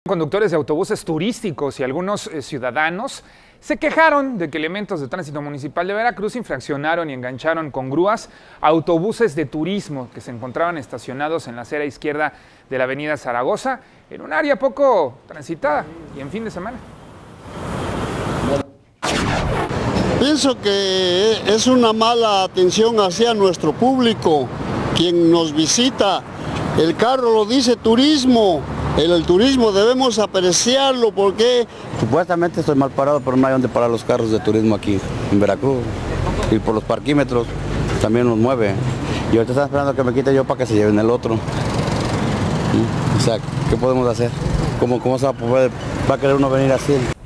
Conductores de autobuses turísticos y algunos ciudadanos se quejaron de que elementos de tránsito municipal de Veracruz infraccionaron y engancharon con grúas autobuses de turismo que se encontraban estacionados en la acera izquierda de la avenida Zaragoza, en un área poco transitada y en fin de semana. Pienso que es una mala atención hacia nuestro público, quien nos visita. El carro lo dice turismo. El turismo debemos apreciarlo porque... Supuestamente estoy mal parado, pero no hay donde parar los carros de turismo aquí en Veracruz. Y por los parquímetros también nos mueve. Y ahorita están esperando que me quite yo para que se lleven el otro. O sea, ¿qué podemos hacer? ¿Cómo se va a poder, va a querer uno venir así?